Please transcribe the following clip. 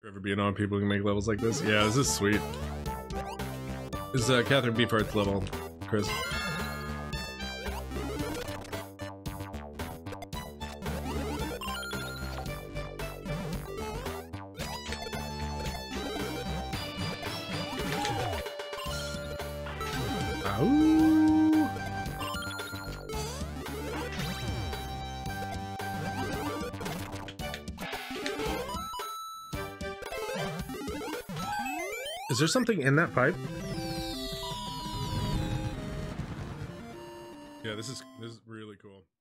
Ever being on people who can make levels like this? Yeah, this is sweet. This is Catherine Beefheart's level, Chris. Ow. Is there something in that pipe? Yeah, this is really cool.